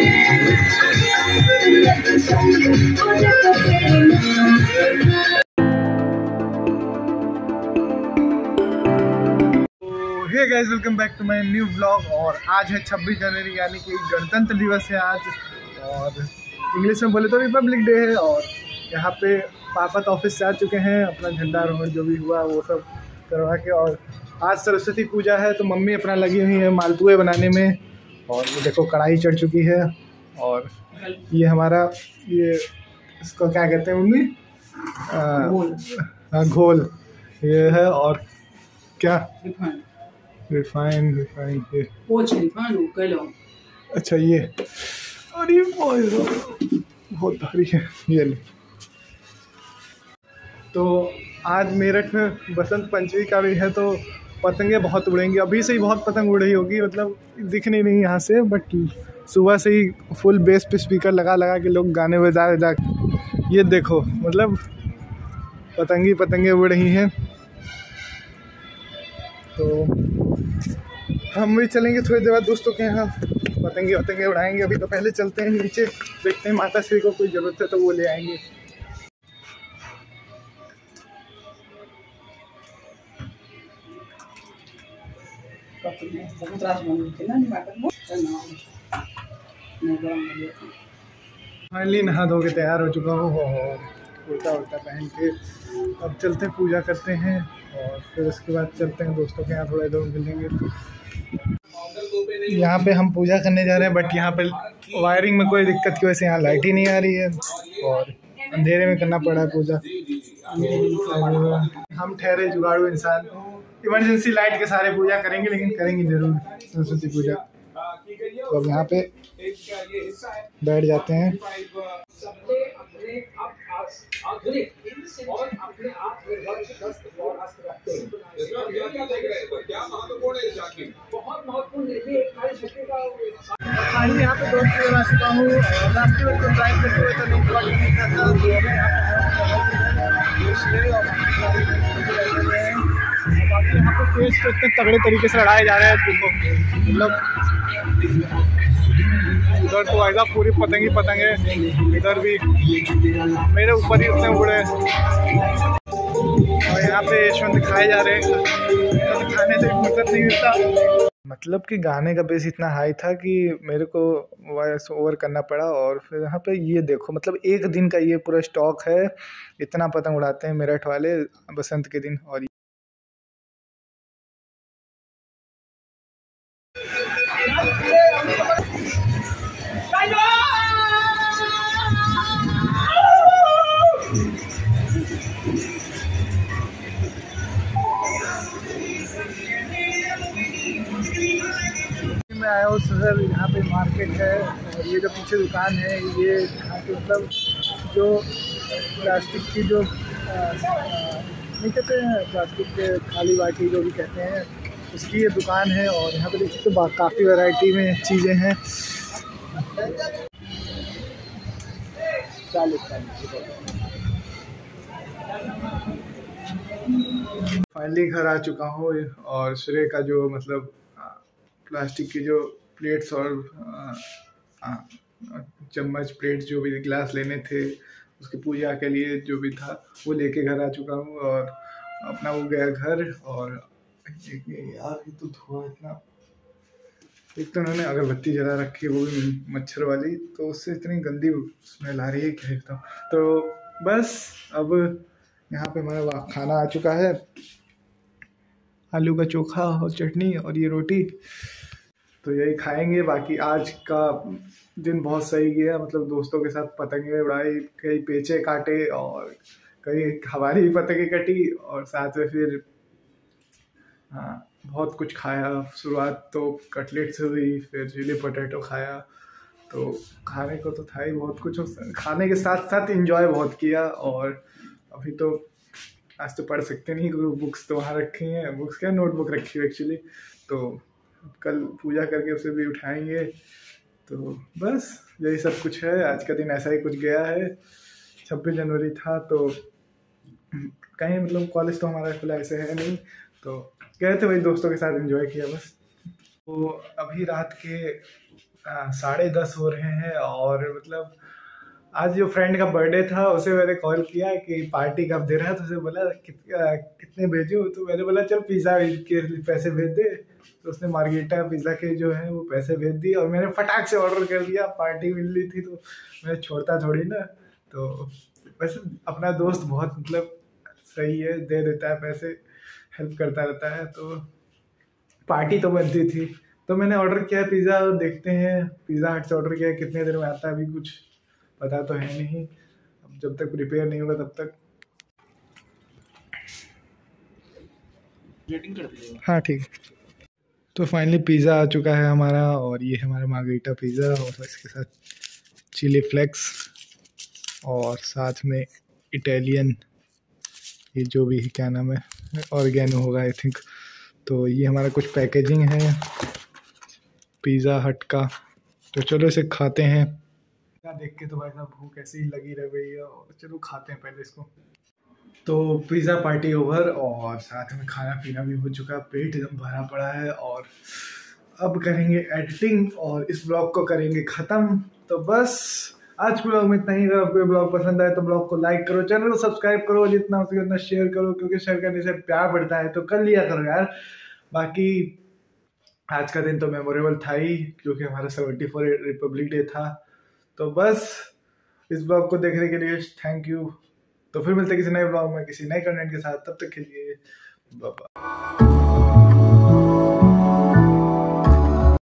Hey guys, welcome back to my new vlog. और आज है 26 जनवरी यानी कि गणतंत्र दिवस है आज, और इंग्लिश में बोले तो रिपब्लिक डे है। और यहाँ पे पापा तो ऑफिस से आ चुके हैं, अपना झंडारोहण जो भी हुआ वो सब करवा के। और आज सरस्वती पूजा है तो मम्मी अपना लगी हुई है मालपुए बनाने में। और ये देखो कढ़ाई चढ़ चुकी है। और ये हमारा इसको क्या कहते हैं मम्मी? घोल ये है। और क्या? रिफाइन ये। अच्छा ये, अरे बहुत भारी है ये ले। तो आज मेरठ में बसंत पंचमी का भी है तो पतंगे बहुत उड़ेंगी। अभी से ही बहुत पतंग उड़ रही होगी, मतलब दिखनी नहीं यहाँ से, बट सुबह से ही फुल बेस पे स्पीकर लगा लगा के लोग गाने बजा ये देखो, मतलब पतंगे उड़ रही हैं। तो हम भी चलेंगे थोड़ी देर बाद दोस्तों के यहाँ, पतंगे उड़ाएंगे। अभी तो पहले चलते हैं नीचे, देखते हैं माता श्री को कोई ज़रूरत है तो वो ले आएंगे। फाइनली नहा धो के तैयार हो चुका हूँ और कुर्ता पहन के अब चलते हैं, पूजा करते हैं और फिर उसके बाद चलते हैं दोस्तों के यहाँ, थोड़ा इधर मिलेंगे। यहाँ पे हम पूजा करने जा रहे हैं, बट यहाँ पे वायरिंग में कोई दिक्कत की वजह से यहाँ लाइट ही नहीं आ रही है और अंधेरे में करना पड़ा है पूजा। हम ठहरे जुगाड़ू इंसान, इमरजेंसी लाइट के सारे पूजा करेंगे, लेकिन करेंगे जरूर सरस्वती पूजा। तो अब यहाँ पे बैठ जाते हैं। फाइनली यहाँ पे दोस्त आ चुका हूँ। रास्ते में तो ड्राइव करते हुए तो नहीं करता, बाकी यहाँ पे फेस तो इतने तगड़े तरीके से लड़ाए जा रहे हैं। देखो मतलब इधर तो ऐसा पूरी पतंगे, इधर भी मेरे ऊपर ही उतने उड़े। और यहाँ पे यशवंत खाए जा रहे हैं, तो खाने से फुर्सत नहीं मिलता। मतलब कि गाने का बेस इतना हाई था कि मेरे को वॉइस ओवर करना पड़ा। और फिर यहाँ पे ये देखो, मतलब एक दिन का ये पूरा स्टॉक है, इतना पतंग उड़ाते हैं मेरठ वाले बसंत के दिन। और मैं आया हूँ शहर, यहाँ पे मार्केट है। और ये जो पीछे दुकान है, ये यहाँ पे मतलब जो प्लास्टिक की जो नहीं कहते हैं, प्लास्टिक के थाली बाटी जो भी कहते हैं, उसकी ये दुकान है। और यहाँ पे देख सकते हो काफ़ी वैरायटी में चीज़ें हैं। 40 फाइनली घर आ चुका हूँ। और श्रेय का जो मतलब प्लास्टिक की जो प्लेट्स और चम्मच प्लेट्स जो भी गिलास लेने थे उसकी पूजा के लिए जो भी था वो लेके घर आ चुका हूँ। और अपना वो गया घर। और यार ये तो धुआं इतना, एक तो उन्होंने अगरबत्ती जला रखी है वो भी मच्छर वाली, तो उससे इतनी गंदी स्मेल आ रही है कि एकदम। तो बस अब यहाँ पे हमारा खाना आ चुका है, आलू का चोखा और चटनी और ये रोटी, तो यही खाएंगे। बाकी आज का दिन बहुत सही गया, मतलब दोस्तों के साथ पतंगे उड़ाई, कई पेचे काटे और कई हमारी भी पतंगे कटी, और साथ में फिर बहुत कुछ खाया। शुरुआत तो कटलेट से हुई, फिर चिली पोटैटो खाया, तो खाने को तो था ही बहुत कुछ। खाने के साथ साथ एंजॉय बहुत किया। और अभी तो आज तो पढ़ सकते नहीं क्योंकि बुक्स तो वहाँ रखी हैं, बुक्स क्या नोटबुक रखी है एक्चुअली, तो कल पूजा करके उसे भी उठाएंगे। तो बस यही सब कुछ है, आज का दिन ऐसा ही कुछ गया है। 26 जनवरी था तो कहीं मतलब कॉलेज तो हमारा खुला ऐसे है नहीं, तो गए थे वही दोस्तों के साथ एंजॉय किया बस। तो अभी रात के 10:30 हो रहे हैं और मतलब आज जो फ्रेंड का बर्थडे था उसे मैंने कॉल किया कि पार्टी कब दे रहा है, तो उसे बोला कितने भेजूं, तो मैंने बोला चल पिज़्ज़ा के पैसे भेज दे। तो उसने मार्गेरिटा पिज़्ज़ा के जो है वो पैसे भेज दिए और मैंने फटाक से ऑर्डर कर दिया। पार्टी मिल रही थी तो मैं छोड़ता थोड़ी ना। तो वैसे अपना दोस्त बहुत मतलब सही है, दे देता है पैसे, हेल्प करता रहता है। तो पार्टी तो बनती थी, तो मैंने ऑर्डर किया पिज़्ज़ा। देखते हैं पिज़्ज़ा हट से ऑर्डर किया, कितने देर में आता है अभी कुछ पता तो है नहीं। अब जब तक प्रिपेयर नहीं होगा तब तक रेटिंग कर दीजिएगा। हाँ ठीक है। तो फाइनली पिज़्ज़ा आ चुका है हमारा, और ये है हमारा मार्गरीटा पिज़्ज़ा और इसके साथ चिली फ्लेक्स और साथ में इटालियन, ये जो भी है क्या नाम है, ऑर्गेनो होगा आई थिंक। तो ये हमारा कुछ पैकेजिंग है पिज़्ज़ा हट का। तो चलो इसे खाते हैं। देख के तो भाई साहब भूख ऐसे ही लगी रह गई है, और चलो खाते हैं पहले इसको। तो पिज़्ज़ा पार्टी ओवर और साथ में खाना पीना भी हो चुका, पेट एकदम भरा पड़ा है। और अब करेंगे एडिटिंग और इस ब्लॉग को करेंगे ख़त्म। तो बस आज के ब्लॉग में इतना ही। अगर आपको ये ब्लॉग पसंद आए तो ब्लॉग को लाइक करो, चैनल को सब्सक्राइब करो, जितना हो सके उतना शेयर करो, क्योंकि शेयर करने से प्यार बढ़ता है। तो कर लिया करो यार। बाकी आज का दिन तो मेमोरेबल था ही, क्योंकि हमारा 74 रिपब्लिक डे था। तो बस इस ब्लॉग को देखने के लिए थैंक यू। तो फिर मिलते हैं किसी नए ब्लॉग में किसी नए कंटेंट के साथ, तब तक के लिए बाय बाय।